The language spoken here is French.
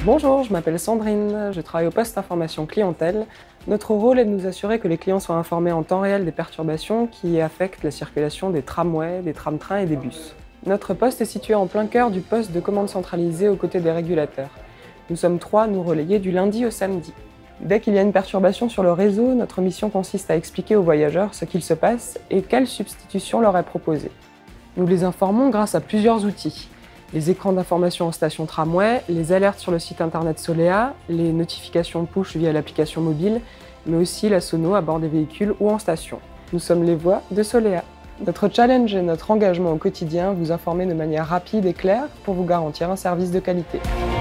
Bonjour, je m'appelle Sandrine, je travaille au poste information clientèle. Notre rôle est de nous assurer que les clients soient informés en temps réel des perturbations qui affectent la circulation des tramways, des tram-trains et des bus. Notre poste est situé en plein cœur du poste de commande centralisée aux côtés des régulateurs. Nous sommes 3 à nous relayer du lundi au samedi. Dès qu'il y a une perturbation sur le réseau, notre mission consiste à expliquer aux voyageurs ce qu'il se passe et quelle substitution leur est proposée. Nous les informons grâce à plusieurs outils. Les écrans d'information en station tramway, les alertes sur le site internet Solea, les notifications push via l'application mobile, mais aussi la sono à bord des véhicules ou en station. Nous sommes les voix de Solea. Notre challenge et notre engagement au quotidien, vous informer de manière rapide et claire pour vous garantir un service de qualité.